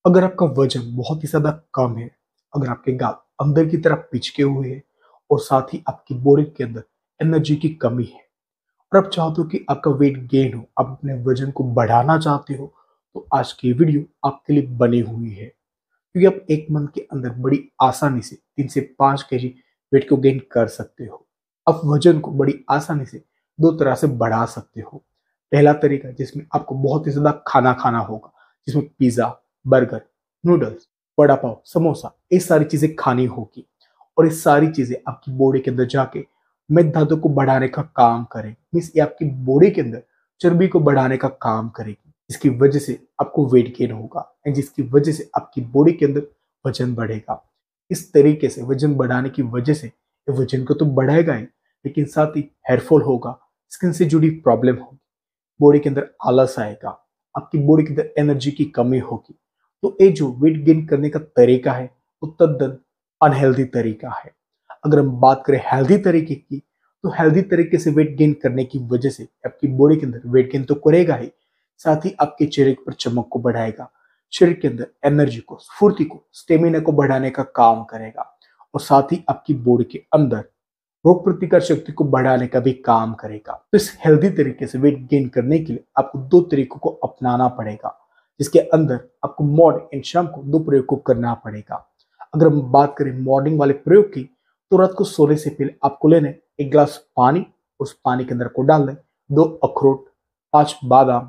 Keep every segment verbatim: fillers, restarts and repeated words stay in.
अगर आपका वजन बहुत ही ज़्यादा कम है, अगर आपके गाल अंदर की तरफ पिचके हुए हैं और साथ ही आपकी बॉडी के अंदर एनर्जी की कमी है और आप चाहते हो कि आपका वेट गेन हो, आप अपने वजन को बढ़ाना चाहते हो, तो आज की वीडियो आपके लिए बनी हुई है। क्योंकि आप एक मंथ के अंदर बड़ी आसानी से तीन से पाँच केजी वेट को गेन कर सकते हो। आप वजन को बड़ी आसानी से दो तरह से बढ़ा सकते हो। पहला तरीका जिसमें आपको बहुत ही ज़्यादा खाना खाना होगा, जिसमें pizza, burger, noodles, vada pav, samosa ये सारी चीज़ें खानी होगी और ये सारी चीज़ें आपकी बॉडी के अंदर जाके मेद को बढ़ाने का काम करेगी। मीन्स ये आपकी बॉडी के अंदर चर्बी को बढ़ाने का काम करेगी, जिसकी वजह से आपको वेट गेन होगा एंड जिसकी वजह से आपकी बॉडी के अंदर वजन बढ़ेगा। इस तरीके से वजन बढ़ाने की वजह से ये वजन को तो बढ़ाएगा ही, लेकिन साथ ही हेयरफॉल होगा, स्किन से जुड़ी प्रॉब्लम होगी, बॉडी के अंदर आलस आएगा, आपकी बॉडी के अंदर एनर्जी की कमी होगी। तो ये जो वेट गेन करने का तरीका है वो तद्दन अनहेल्दी तरीका है। अगर हम बात करें हेल्दी तरीके की, तो हेल्दी तरीके से वेट गेन करने की वजह से आपकी बॉडी के अंदर वेट गेन तो करेगा ही, साथ ही आपके चेहरे पर चमक को बढ़ाएगा, शरीर के अंदर एनर्जी को, स्फूर्ति को, स्टेमिना को बढ़ाने का काम करेगा और साथ ही आपकी बॉडी के अंदर रोग प्रतिकार शक्ति को बढ़ाने का भी काम करेगा। तो इस हेल्दी तरीके से वेट गेन करने के लिए आपको दो तरीकों को अपनाना पड़ेगा, जिसके अंदर आपको मॉर्निंग एंड शाम को दो प्रयोग को करना पड़ेगा। अगर हम बात करें मॉर्निंग वाले प्रयोग की, तो रात को सोने से पहले आपको लेने एक गिलास पानी, उस पानी के अंदर को डाल दें दो अखरोट, पांच बादाम,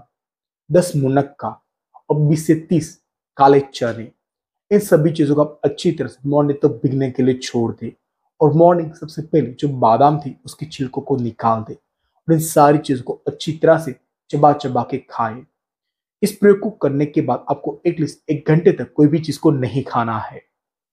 दस मुनक्का और बीस से तीस काले चने। इन सभी चीजों को आप अच्छी तरह से मॉर्निंग तक भिगने के लिए छोड़ दें और मॉर्निंग सबसे पहले जो बादाम थी उसकी छिलकों को निकाल दें और इन सारी चीजों को अच्छी तरह से चबा चबा के खाएं। इस प्रयोग को करने के बाद आपको एटलीस्ट एक घंटे तक कोई भी चीज को नहीं खाना है।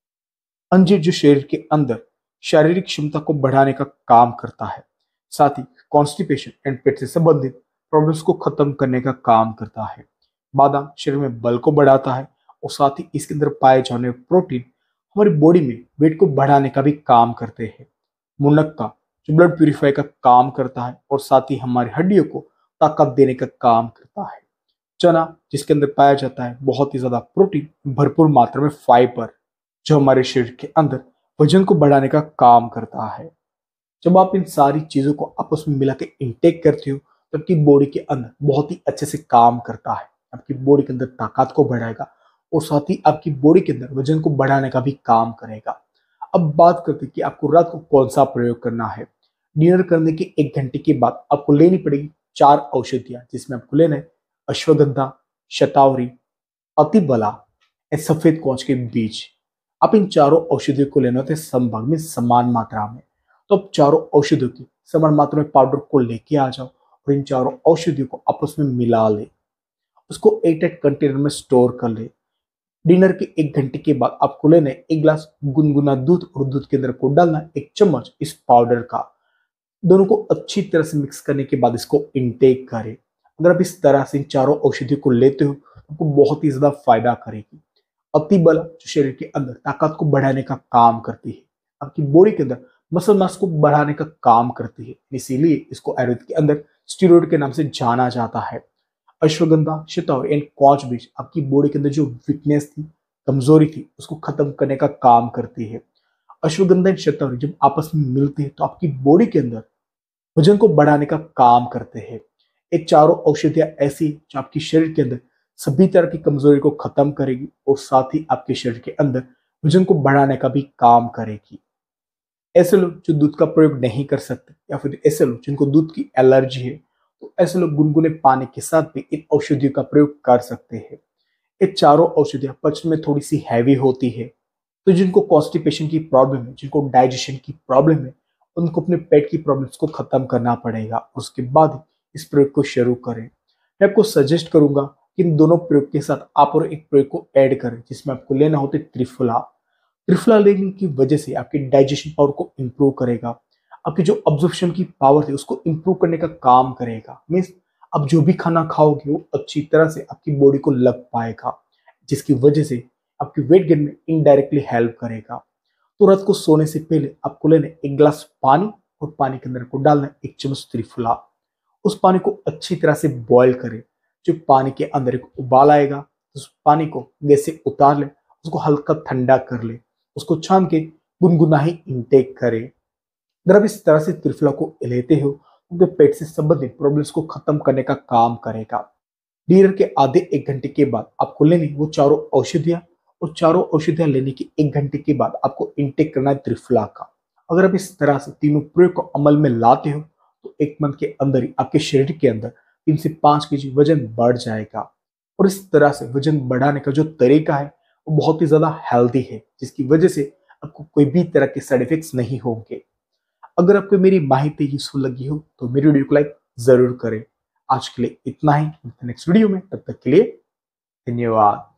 अंजीर जो शरीर के अंदर शारीरिक क्षमता को बढ़ाने का काम करता है, साथ ही कॉन्स्टिपेशन एंड पेट से संबंधित प्रॉब्लम्स को खत्म करने का काम करता है। बादाम शरीर में बल को बढ़ाता है और साथ ही इसके अंदर पाए जाने वाले प्रोटीन हमारी बॉडी में वेट को बढ़ाने का भी काम करते हैं। मुनक्का जो ब्लड प्यूरिफाई का काम करता है और साथ ही हमारी हड्डियों को ताकत देने का काम करता है। चना जिसके अंदर पाया जाता है बहुत ही ज्यादा प्रोटीन, भरपूर मात्रा में फाइबर, जो हमारे शरीर के अंदर वजन को बढ़ाने का काम करता है। जब आप इन सारी चीजों को आपस में मिला के इंटेक करते हो तो आपकी बॉडी के अंदर बहुत ही अच्छे से काम करता है, आपकी बॉडी के अंदर ताकत को बढ़ाएगा और साथ ही आपकी बॉडी के अंदर वजन को बढ़ाने का भी काम करेगा। अब बात करते हैं कि आपको रात को कौन सा प्रयोग करना है। डिनर करने के एक घंटे के बाद आपको लेनी पड़ेगी चार औषधियां, जिसमें आपको लेना है अश्वगंधा, शतावरी, अतिबला और सफेद कोच के बीज। आप इन चारों औषधियों को लेना होते हैं समभाग में, समान मात्रा में। तो आप चारों औषधियों की समान मात्रा में पाउडर को लेके आ जाओ और इन चारों औषधियों को आपस में मिला ले, उसको एक टाइट कंटेनर में स्टोर कर ले। डिनर के एक घंटे के बाद आपको लेना है एक गिलास गुनगुना दूध और दूध के अंदर को डालना है एक चम्मच इस पाउडर का। दोनों को अच्छी तरह से मिक्स करने के बाद इसको इनटेक करें। अगर आप इस तरह से इन चारों औषधियों को लेते हो तो आपको बहुत ही ज्यादा फायदा करेगी। अतिबला जो शरीर के अंदर ताकत को बढ़ाने का काम करती है, आपकी बॉडी के अंदर मसल मास को बढ़ाने का काम करती है, इसीलिए इसको आयुर्वेद के अंदर स्टीरॉयड के नाम से जाना जाता है। अश्वगंधा, शतावरी एंड कॉच बीज आपकी बॉडी के अंदर जो वीकनेस थी, कमजोरी थी, उसको खत्म करने का काम करती है। अश्वगंधा एंड शतावरी जब आपस में मिलते हैं तो आपकी बॉडी के अंदर वजन को बढ़ाने का काम करते हैं। ये चारों औषधियां ऐसी जो आपके शरीर के अंदर सभी तरह की कमजोरी को खत्म करेगी और साथ ही आपके शरीर के अंदर वजन को बढ़ाने का भी काम करेगी। ऐसे लोग जो दूध का प्रयोग नहीं कर सकते या फिर ऐसे लोग जिनको दूध की एलर्जी है, तो ऐसे लोग गुनगुने पानी के साथ भी इन औषधियों का प्रयोग कर सकते हैं। ये चारों औषधियां पचने में थोड़ी सी हैवी होती है, तो जिनको कॉन्स्टिपेशन की प्रॉब्लम है, जिनको डाइजेशन की प्रॉब्लम है, उनको अपने पेट की प्रॉब्लम्स को खत्म करना पड़ेगा। उसके बाद ही इस प्रयोग को शुरू करें। मैं आपको सजेस्ट करूंगा कि इन दोनों प्रयोग के साथ आप और एक प्रयोग को ऐड करें, जिसमें आपको लेना होता है त्रिफला। त्रिफला लेने की वजह से आपकी डाइजेशन पावर को इंप्रूव करेगा, आपकी जो अब्जॉर्प्शन की पावर थी उसको इंप्रूव करने का काम करेगा। मीन्स आप जो भी खाना खाओगे वो अच्छी तरह से आपकी बॉडी को लग पाएगा, जिसकी वजह से आपकी वेट गेन में इनडायरेक्टली हेल्प करेगा। तो रात को सोने से पहले आपको लेना एक गिलास पानी और पानी के अंदर को डालना है एक चम्मच त्रिफला। उस पानी को अच्छी तरह से बॉईल करें। जो पानी के अंदर एक उबाल आएगा, तो उस पानी को गैस से उतार ले, उसको हल्का ठंडा कर ले, उसको छान के गुनगुना ही इनटेक करे। अगर आप इस तरह से त्रिफला को लेते हो तो पेट से संबंधित प्रॉब्लम्स को खत्म करने का काम करेगा। डिनर के आधे एक घंटे के बाद आपको लेनी वो चारों औषधियां, और चारों औषधियां लेने के एक घंटे के बाद आपको इनटेक करना है त्रिफला का। अगर आप इस तरह से तीनों प्रयोग को अमल में लाते हो तो एक मंथ के अंदर ही आपके शरीर के अंदर तीन से पांच केजी वजन बढ़ जाएगा। और इस तरह से वजन बढ़ाने का जो तरीका है वो बहुत ही ज्यादा हेल्दी है, जिसकी वजह से आपको कोई भी तरह के साइड इफेक्ट्स नहीं होंगे। अगर आपको मेरी माहिती यूजफुल लगी हो तो मेरी वीडियो को लाइक जरूर करें। आज के लिए इतना ही, नेक्स्ट वीडियो में, तब तक के लिए धन्यवाद।